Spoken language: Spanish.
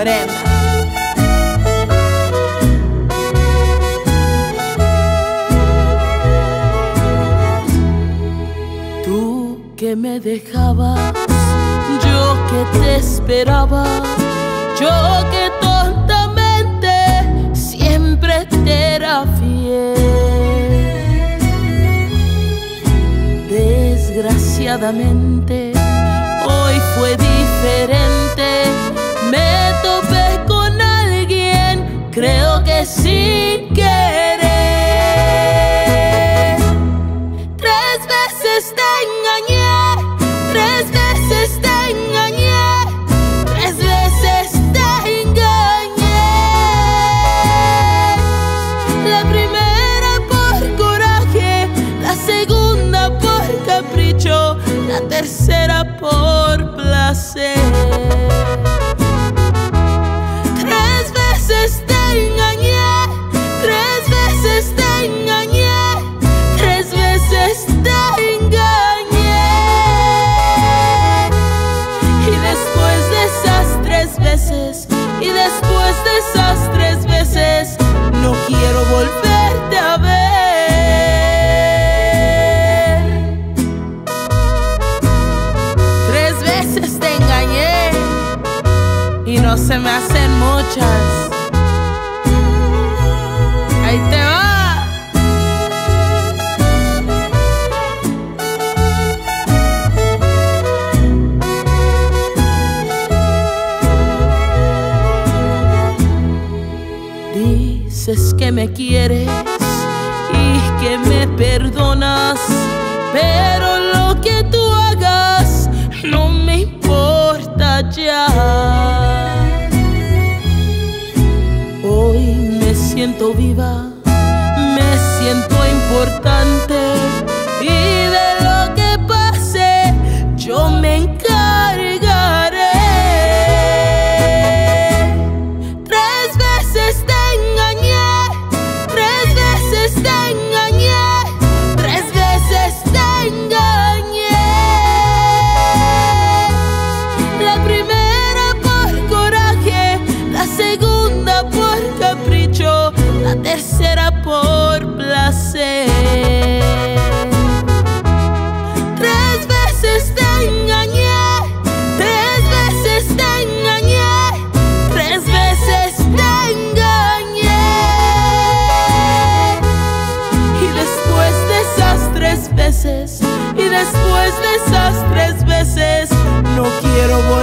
morena. Tú que me dejabas, yo que te esperaba, yo que tontamente siempre te era fiel. Desgraciadamente hoy fue diferente, me topé con alguien, creo que sin querer. 3 veces te engañé, 3 veces te engañé, 3 veces te engañé. La primera por coraje, la segunda por capricho, la tercera por placer. 3 veces te engañé, 3 veces te engañé, 3 veces te engañé. Y después de esas 3 veces, y después de esas 3 veces, no quiero volverte a ver. 3 veces te engañé y no se me hacen muchas. Ahí te va. Dices que me quieres y que me perdonas, pero lo que tú hagas no me importa ya. Hoy me siento viva, me siento importante, y de lo que pase yo me encargaré. 3 veces te engañé, 3 veces te engañé, 3 veces te engañé. La primera por coraje, la segunda por capricho, la tercera por placer. 3 veces te engañé, 3 veces te engañé, 3 veces te engañé. Y después de esas 3 veces, y después de esas 3 veces, no quiero volver.